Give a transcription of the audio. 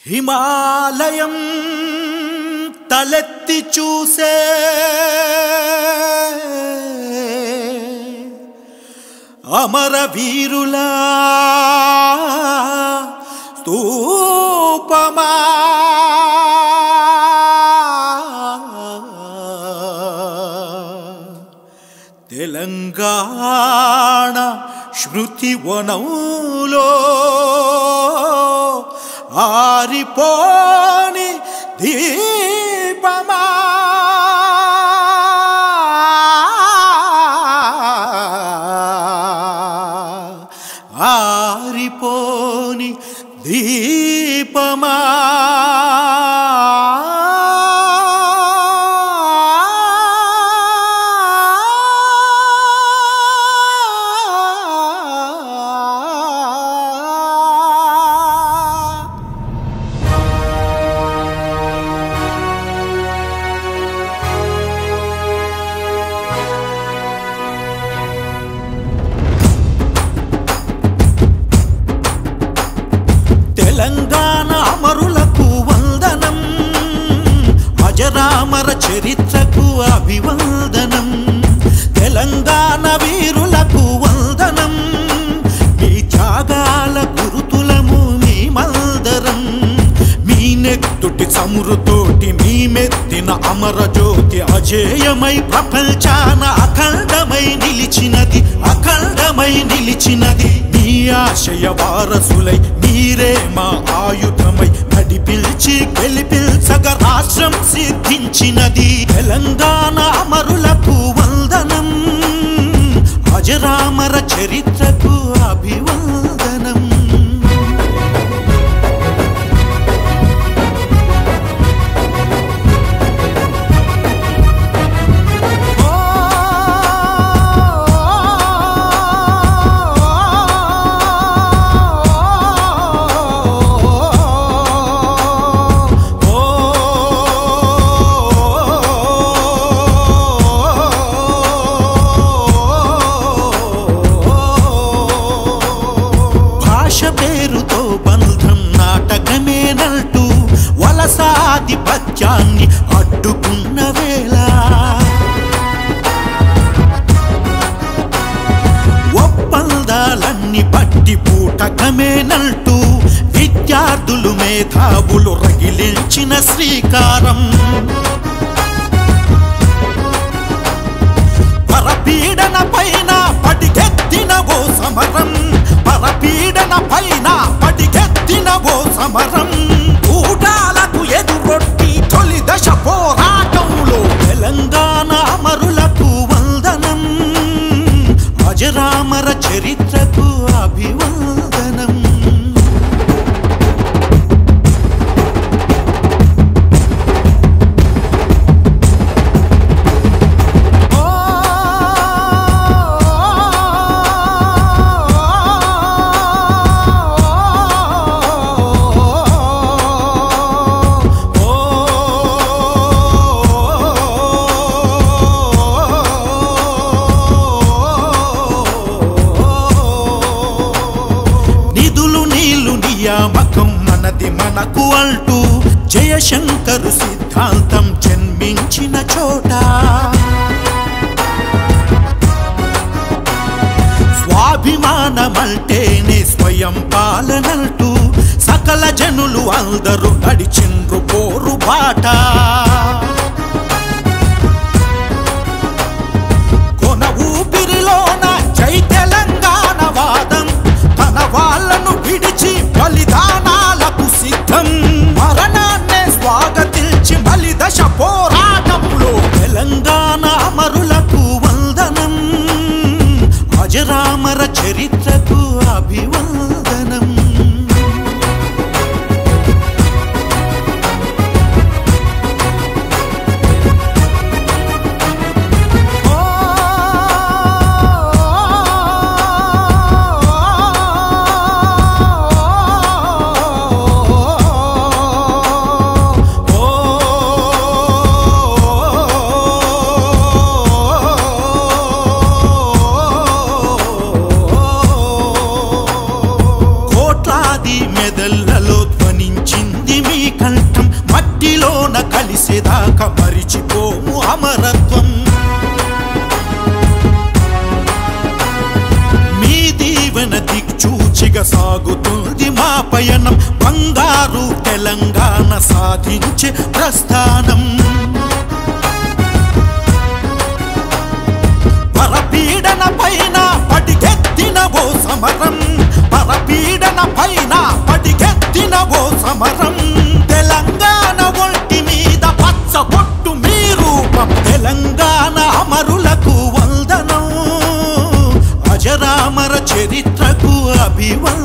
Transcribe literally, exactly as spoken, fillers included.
హిమాలయం తలెత్తి చూసే అమర వీరులా స్తూపమా తెలంగాణ శృతి వనంలో ఆరిపోని దీపమా ఆరిపోని దీపమా తెలంగాణ అమరులకు వందనం, అజరామర చరిత్రకు అభివందనం. తెలంగాణ వీరులకు వందనం, మీ త్యాగాల గురుతులము మీ మందరం. మీ నెత్తుటి చమురుతోటి మీ మెత్తిన అమర జ్యోతి అజేయమై ప్రపంచాన అఖండమై నిలిచినది, అఖండమై నిలిచినది. మీ ఆశయ వారసులై మీరే మా ఆయుధమై నడిపిల్చి గెలిపిల్చగ రాష్ట్రం సిద్ధించినది. తెలంగాణ అమరులకు వందనం, అజరామర చరిత్రకు అభివందనం. పేరుతో బంధం నాటకమేనంటూ వలసాధిపత్యాన్ని అడ్డుకున్న వేళ, ఒప్పందాలన్నీ పట్టి పూటకమేనంటూ విద్యార్థులు మేధావులు రగిలించిన శ్రీకారం. పరపీడన పైన పడిగెత్తిన ఓ సమరం, పరపీడన పైన పడిగెత్తిన ఓ సమరం. ఊటాలకు ఎదురొట్టి తొలి దశ పోరాటంలో తెలంగాణ అమరులకు వందనం, అజరామర చరిత్రకు అభివందనం. మకం మనది మనకు అంటూ జయశంకరు సిద్ధాంతం జన్మించిన చోట, స్వాభిమానమంటేనే స్వయం పాలనంటూ సకల జనులు అందరూ నడిచిండ్రు పోరు బాట. కొన ఊపిరిలోన జై తెలంగాణ వాదం, తన వాళ్ళను విడిచి బలిదానాలకు సిద్ధం. మరణాన్నే స్వాగతించి బలి దశ పోరాటంలో తెలంగాణ అమరులకు వందనం, అజరామర చరిత్రకు అభివందనం. మరిచిపోము అమరత్వం. మీ దీవెన దిక్చూచిగా సాగుతుంది మా పయనం, బంగారు తెలంగాణ సాధించే ప్రస్థానం. పరపీడన పైన పడిగెత్తిన ఓ సమరం, పరపీడన పైన పడిగెత్తిన ఓ సమరం. తెలంగాణ ఒంటి మీద పచ్చ పొట్టు మీ రూపం, తెలంగాణ అమరులకు వందనం, అజరామర చరిత్రకు అభివందనం.